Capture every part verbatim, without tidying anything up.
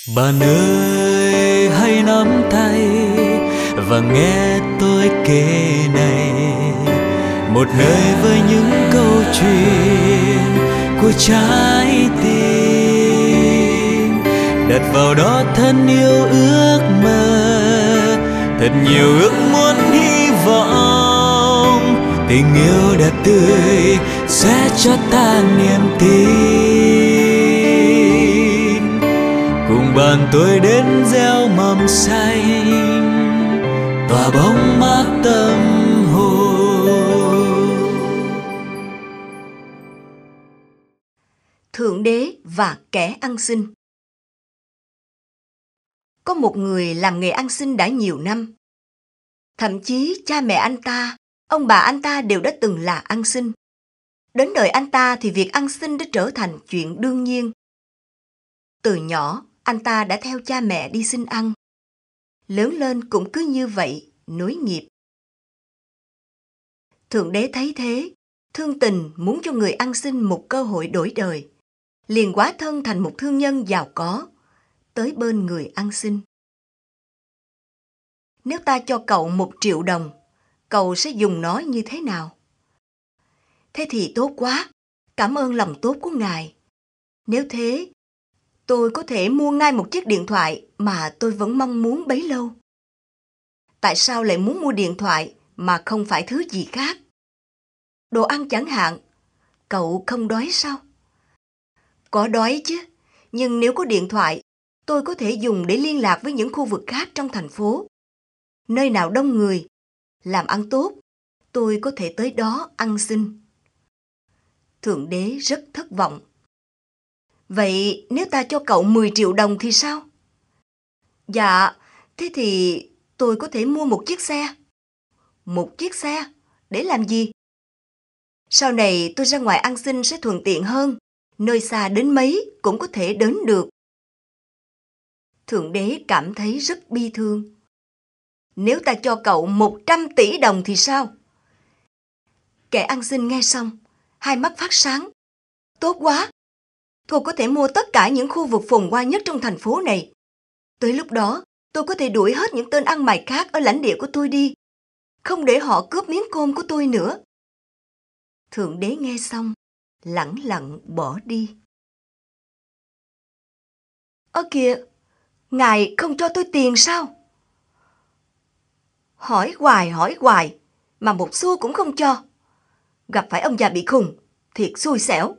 Bạn ơi hãy nắm tay và nghe tôi kể này, một nơi với những câu chuyện của trái tim, đặt vào đó thân yêu ước mơ, thật nhiều ước muốn hy vọng, tình yêu đẹp tươi sẽ cho ta niềm tin, cùng bạn tôi đến gieo mầm xanh, tỏa bóng mát tâm hồn. Thượng đế và kẻ ăn xin. Có một người làm nghề ăn xin đã nhiều năm. Thậm chí cha mẹ anh ta, ông bà anh ta đều đã từng là ăn xin. Đến đời anh ta thì việc ăn xin đã trở thành chuyện đương nhiên. Từ nhỏ, anh ta đã theo cha mẹ đi xin ăn. Lớn lên cũng cứ như vậy, nối nghiệp. Thượng đế thấy thế, thương tình muốn cho người ăn xin một cơ hội đổi đời, liền hóa thân thành một thương nhân giàu có, tới bên người ăn xin. Nếu ta cho cậu một triệu đồng, cậu sẽ dùng nó như thế nào? Thế thì tốt quá, cảm ơn lòng tốt của ngài. Nếu thế, tôi có thể mua ngay một chiếc điện thoại mà tôi vẫn mong muốn bấy lâu. Tại sao lại muốn mua điện thoại mà không phải thứ gì khác? Đồ ăn chẳng hạn, cậu không đói sao? Có đói chứ, nhưng nếu có điện thoại, tôi có thể dùng để liên lạc với những khu vực khác trong thành phố. Nơi nào đông người, làm ăn tốt, tôi có thể tới đó ăn xin. Thượng đế rất thất vọng. Vậy nếu ta cho cậu mười triệu đồng thì sao? Dạ, thế thì tôi có thể mua một chiếc xe. Một chiếc xe? Để làm gì? Sau này tôi ra ngoài ăn xin sẽ thuận tiện hơn. Nơi xa đến mấy cũng có thể đến được. Thượng đế cảm thấy rất bi thương. Nếu ta cho cậu một trăm tỷ đồng thì sao? Kẻ ăn xin nghe xong, hai mắt phát sáng. Tốt quá! Tôi có thể mua tất cả những khu vực phồn hoa nhất trong thành phố này. Tới lúc đó, tôi có thể đuổi hết những tên ăn mày khác ở lãnh địa của tôi đi. Không để họ cướp miếng cơm của tôi nữa. Thượng đế nghe xong, lẳng lặng bỏ đi. Ơ kìa, ngài không cho tôi tiền sao? Hỏi hoài hỏi hoài, mà một xu cũng không cho. Gặp phải ông già bị khùng, thiệt xui xẻo.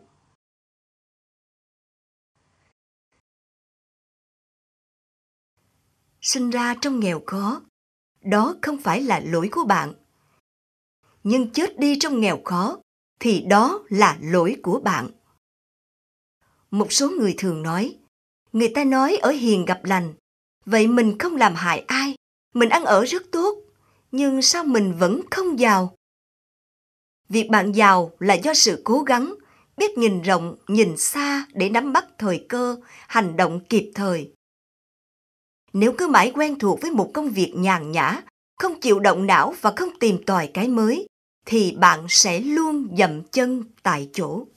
Sinh ra trong nghèo khó, đó không phải là lỗi của bạn. Nhưng chết đi trong nghèo khó, thì đó là lỗi của bạn. Một số người thường nói, người ta nói ở hiền gặp lành, vậy mình không làm hại ai, mình ăn ở rất tốt, nhưng sao mình vẫn không giàu? Việc bạn giàu là do sự cố gắng, biết nhìn rộng, nhìn xa để nắm bắt thời cơ, hành động kịp thời. Nếu cứ mãi quen thuộc với một công việc nhàn nhã, không chịu động não và không tìm tòi cái mới, thì bạn sẽ luôn dậm chân tại chỗ.